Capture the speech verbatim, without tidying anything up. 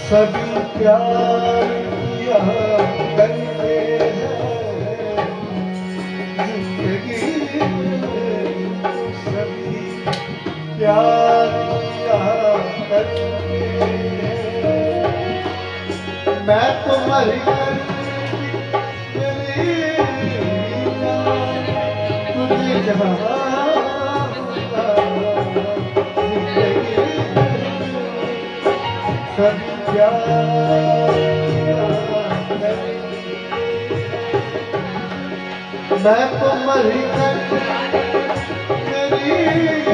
सभी प्यार किया करते हैं जिंदगी में, सभी प्यार किया करते हैं। मैं तो मर कर तुझे जहाँ सभी प्यार मैं तो मर कर मेरी